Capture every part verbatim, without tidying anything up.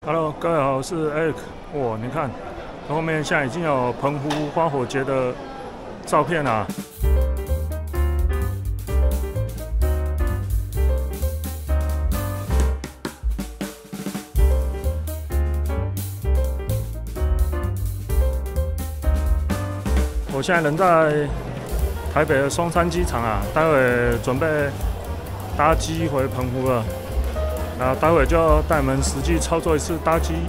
Hello， 各位好，我是 Eric。哇，你看，后面现在已经有澎湖花火节的照片啦。我现在人在台北的松山机场啊，待会准备搭机回澎湖了。 然后待会就带你们实际操作一次搭机。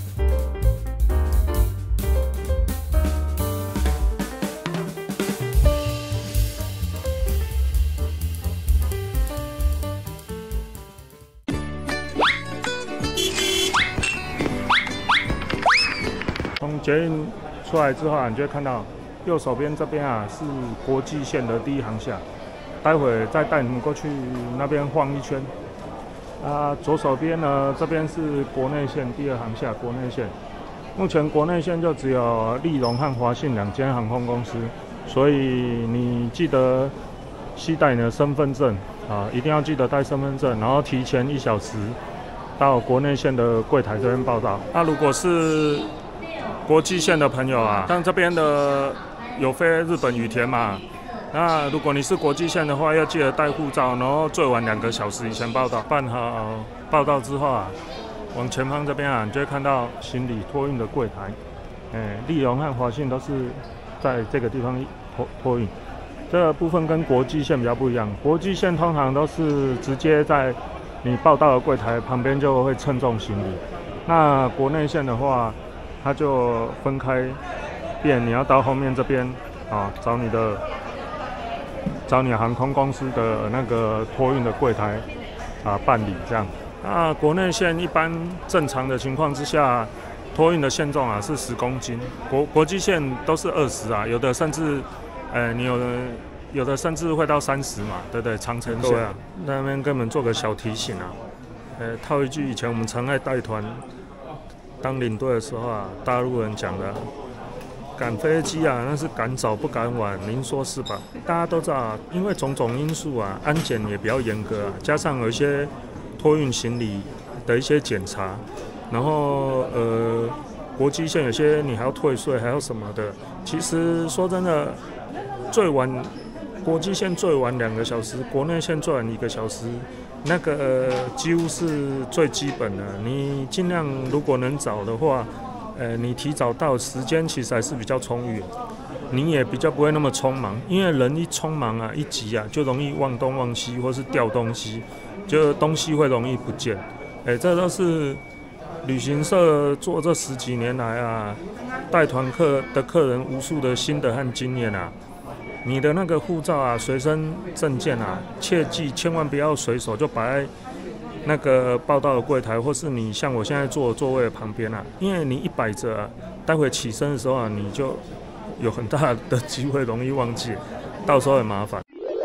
从捷运出来之后啊，你就会看到右手边这边啊是国际线的第一航厦，待会再带你们过去那边晃一圈。 啊，左手边呢，这边是国内线第二航厦，国内线。目前国内线就只有立荣和华信两间航空公司，所以你记得携带你的身份证啊，一定要记得带身份证，然后提前一小时到国内线的柜台这边报到。那如果是国际线的朋友啊，像这边的有飞日本羽田嘛。 那如果你是国际线的话，要记得带护照，然后最晚两个小时以前报到。办好报到之后啊，往前方这边啊，你就会看到行李托运的柜台。哎，立荣和华信都是在这个地方托托运。这个部分跟国际线比较不一样，国际线通常都是直接在你报到的柜台旁边就会称重行李。那国内线的话，它就分开，变你要到后面这边啊找你的。 找你航空公司的那个托运的柜台啊办理这样。那国内线一般正常的情况之下，托运的限重啊是十公斤，国国际线都是二十啊，有的甚至，呃，你有的有的甚至会到三十嘛，对不对？长程线啊，那边跟你们做个小提醒啊，呃，套一句以前我们常爱带团当领队的时候啊，大陆人讲的。 赶飞机啊，那是赶早不赶晚，您说是吧？大家都知道啊，因为种种因素啊，安检也比较严格啊，加上有一些托运行李的一些检查，然后呃，国际线有些你还要退税，还要什么的。其实说真的，最晚国际线最晚两个小时，国内线最晚一个小时，那个、呃、几乎是最基本的。你尽量如果能找的话。 呃，你提早到，时间其实还是比较充裕，你也比较不会那么匆忙，因为人一匆忙啊，一急啊，就容易忘东忘西，或是掉东西，就东西会容易不见。哎，这都是旅行社做这十几年来啊，带团客的客人无数的心得和经验啊。你的那个护照啊、随身证件啊，切记千万不要随手就摆在。 那个报到的柜台，或是你像我现在坐的座位的旁边啊，因为你一摆着啊，待会起身的时候啊，你就有很大的机会容易忘记，到时候很麻烦。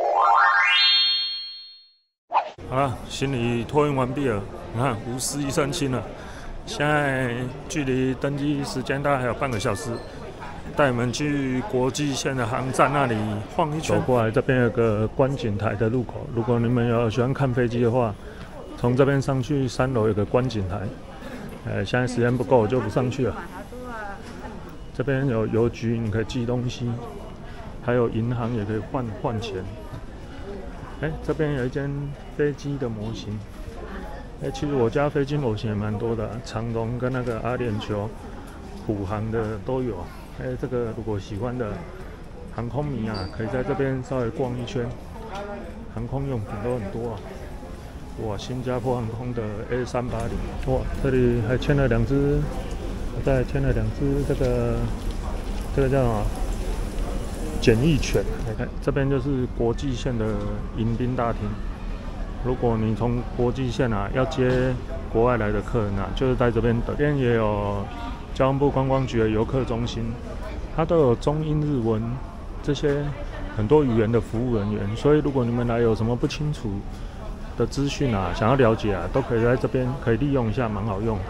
好了，行李托运完毕了，你看无事一身轻了。现在距离登机时间大概还有半个小时，带你们去国际线的航站那里晃一圈。走过来这边有个观景台的入口，如果你们有喜欢看飞机的话。 从这边上去三楼有个观景台，呃，现在时间不够，我就不上去了。这边有邮局，你可以寄东西，还有银行也可以换换钱。哎，这边有一间飞机的模型。哎，其实我家飞机模型也蛮多的，长荣跟那个阿联酋、虎航的都有。哎，这个如果喜欢的航空迷啊，可以在这边稍微逛一圈，航空用品都很多啊。 哇，新加坡航空的 A 三八零，哇，这里还牵了两只，再牵了两只这个，这个叫什么？检疫犬。来看，这边就是国际线的迎宾大厅。如果你从国际线啊要接国外来的客人啊，就是在这边等。这边也有交通部观光局的游客中心，它都有中英日文这些很多语言的服务人员，所以如果你们来有什么不清楚。 的资讯啊，想要了解啊，都可以在这边可以利用一下，蛮好用。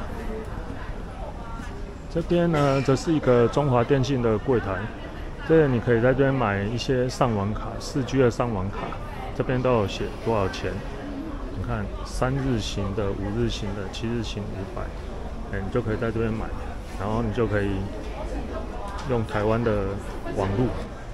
这边呢，则是一个中华电信的柜台，这个你可以在这边买一些上网卡，四 G 的上网卡，这边都有写多少钱。你看，三日行的、五日行的、七日行五百， 哎，你就可以在这边买，然后你就可以用台湾的网路。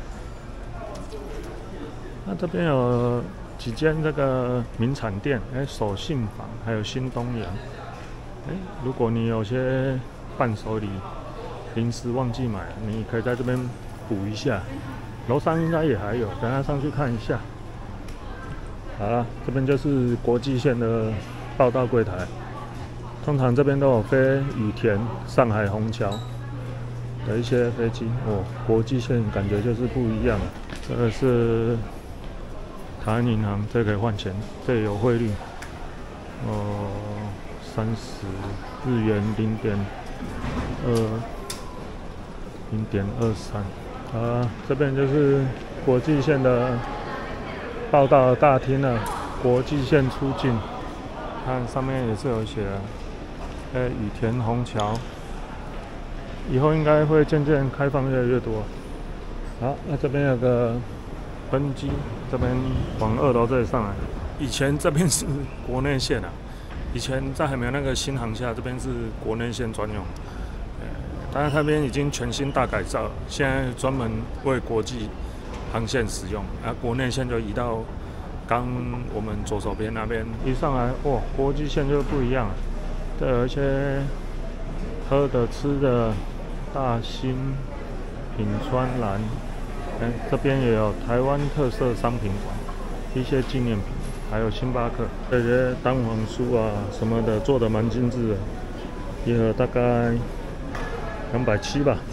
那这边有几间这个名产店，哎，手信坊，还有新东阳。哎，如果你有些伴手礼临时忘记买，你可以在这边补一下。楼上应该也还有，等下上去看一下。好了，这边就是国际线的报到柜台。通常这边都有飞羽田、上海虹桥的一些飞机哦。国际线感觉就是不一样。这个是台湾银行，这可以换钱，这也有汇率。哦，三十日元零点二零点二三。啊，这边就是国际线的报到大厅了。国际线出境，看上面也是有写的。呃，羽田虹桥，以后应该会渐渐开放越来越多。好，那这边有个登机，这边往二楼这里上来。以前这边是国内线啊，以前在还没有那个新航厦，这边是国内线专用。当然，那边已经全新大改造了，现在专门为国际航线使用。啊，国内线就移到刚我们左手边那边。一上来，哇，国际线就不一样了。这有一些喝的、吃的，大兴、品川蓝，哎，这边也有台湾特色商品馆，一些纪念品，还有星巴克，这些蛋黄酥啊什么的做的蛮精致的，一盒大概两百七吧。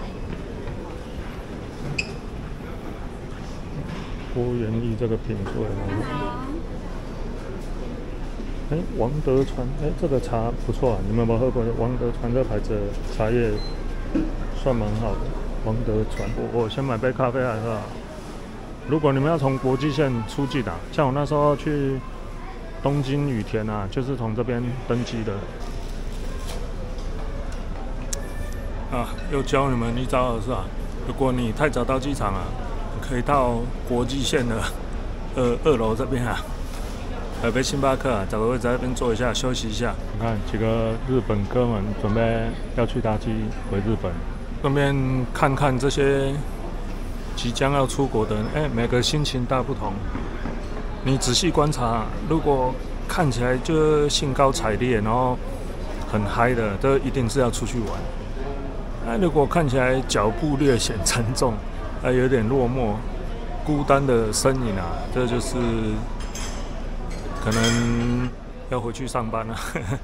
郭元益这个品做的蛮好。哎，王德川，哎，这个茶不错啊，你们有没有喝过？王德川这牌子的茶叶算蛮好的。王德川，我我先买杯咖啡来喝啊。如果你们要从国际线出境啊，像我那时候去东京羽田啊，就是从这边登机的。啊，又教你们一招了是吧？如果你太早到机场啊，可以到国际线的二二楼这边啊。有杯星巴克啊，找个位置在那边坐一下，休息一下。你看几个日本哥们准备要去搭机回日本，顺便看看这些即将要出国的人，哎，每个心情大不同。你仔细观察，如果看起来就兴高采烈，然后很嗨的，这一定是要出去玩。那如果看起来脚步略显沉重，还有点落寞、孤单的身影啊，这就是。可能要回去上班了。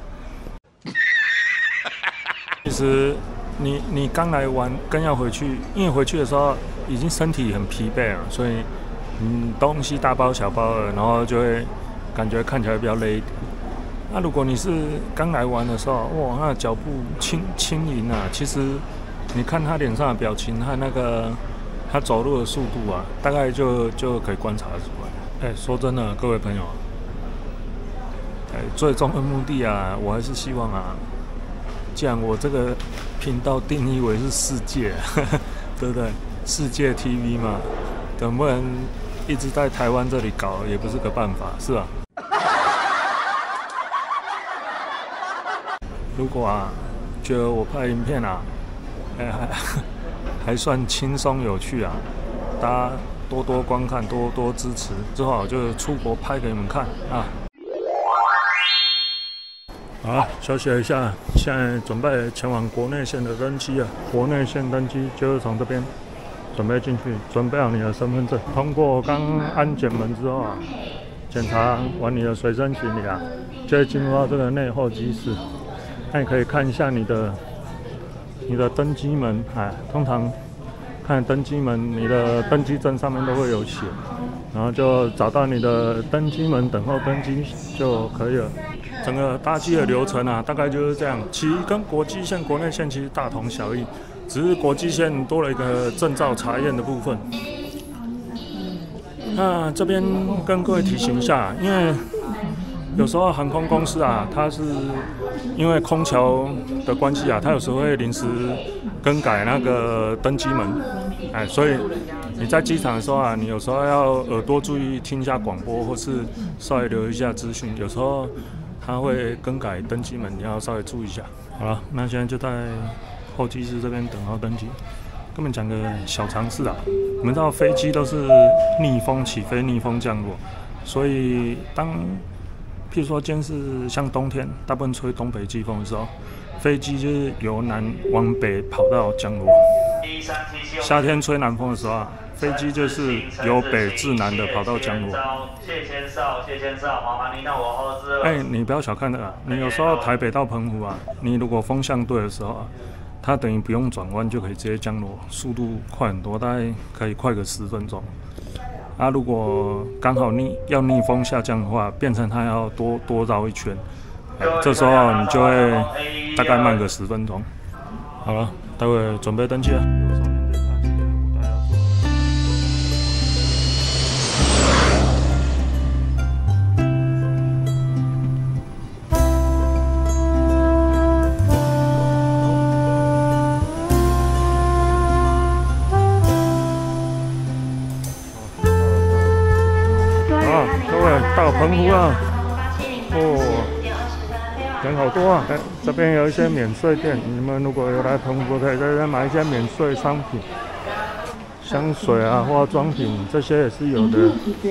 其实你你刚来玩，更要回去，因为回去的时候已经身体很疲惫了，所以嗯东西大包小包的，然后就会感觉看起来比较累一点。那如果你是刚来玩的时候，哇，那脚步轻轻盈啊，其实你看他脸上的表情和那个他走路的速度啊，大概就就可以观察出来。哎，说真的，各位朋友。最终的目的啊，我还是希望啊，既然我这个频道定义为是世界，呵呵对不对？世界 T V 嘛，能不能一直在台湾这里搞，也不是个办法，是吧？如果啊，觉得我拍影片啊，哎、欸、还还算轻松有趣啊，大家多多观看，多多支持，之后就出国拍给你们看啊。好，休息一下，现在准备前往国内线的登机啊。国内线登机就是从这边准备进去，准备好你的身份证，通过刚安检门之后啊，检查完你的随身行李啊，就会进入到这个内候机室。那你可以看一下你的你的登机门，哎，通常看登机门，你的登机证上面都会有写，然后就找到你的登机门，等候登机就可以了。整个搭机的流程啊，大概就是这样。其实跟国际线、国内线其实大同小异，只是国际线多了一个证照查验的部分。那这边跟各位提醒一下，因为有时候航空公司啊，它是因为空桥的关系啊，它有时候会临时更改那个登机门，哎，所以你在机场的时候啊，你有时候要耳朵注意听一下广播，或是稍微留一下资讯，有时候它会更改登机门，你要稍微注意一下。 好了，那现在就在候机室这边等候登机。跟你们讲个小常识啊，你们知道飞机都是逆风起飞、逆风降落，所以当譬如说今天是像冬天，大部分吹东北季风的时候，飞机就是由南往北跑道降落。夏天吹南风的时候啊，飞机就是由北至南的跑道降落。 谢先少，谢先少，麻烦您到我后置。 哎，你不要小看那个，你有时候台北到澎湖啊，你如果风向对的时候啊，它等于不用转弯就可以直接降落，速度快很多，大概可以快个十分钟。啊，如果刚好逆要逆风下降的话，变成它要多多绕一圈，哎，这时候你就会大概慢个十分钟。好了，待会准备登机了。到澎湖啊！哦，人好多啊！哎，这边有一些免税店，你们如果有来澎湖，可以在这边买一些免税商品，香水啊、化妆品这些也是有的。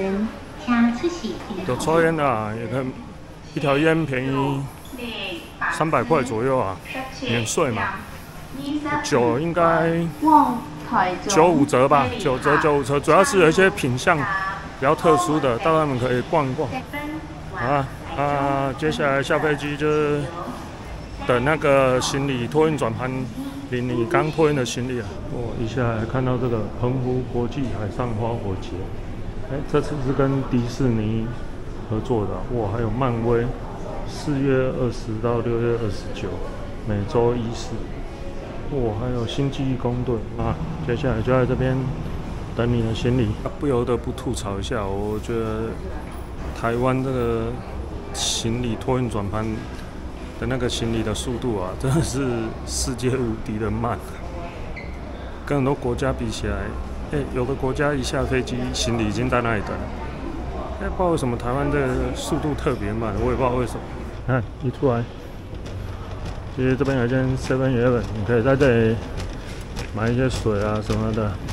有抽烟的啊，也可以，一条烟便宜三百块左右啊，免税嘛。酒应该九五折吧，九折九五折，主要是有一些品项比较特殊的，到他们可以逛一逛。好啊，啊，接下来下飞机就是等那个行李托运转盘领你刚托运的行李啊。我一下来看到这个澎湖国际海上花火节，哎，这次是跟迪士尼合作的，哇，还有漫威，四月二十到六月二十九，每周一次，哇，还有星际义工队啊。接下来就在这边等你的行李，不由得不吐槽一下，我觉得台湾这个行李托运转盘的那个行李的速度啊，真的是世界无敌的慢，跟很多国家比起来，哎、欸，有的国家一下飞机，行李已经在那里等了，哎、欸，不知道为什么台湾这个速度特别慢，我也不知道为什么。看一出来，其实这边有一间 seven eleven， 你可以在这里买一些水啊什么的。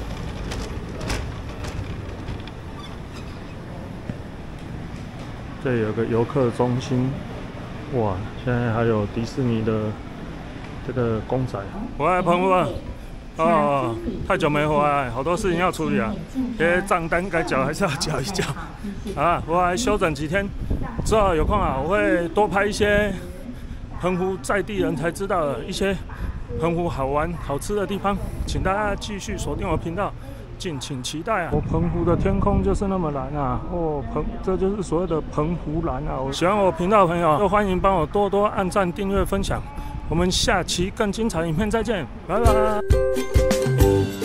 这里有个游客中心，哇！现在还有迪士尼的这个公仔。回来澎湖了，哦，太久没回来，好多事情要处理啊。这些账单该缴还是要缴一缴啊。我还休整几天，之后有空啊，我会多拍一些澎湖在地人才知道的一些澎湖好玩、好吃的地方，请大家继续锁定我的频道。敬请期待啊！我澎湖的天空就是那么蓝啊！哦，澎，这就是所谓的澎湖蓝啊！喜欢我频道的朋友，都欢迎帮我多多按赞、订阅、分享。我们下期更精彩影片再见，拜拜。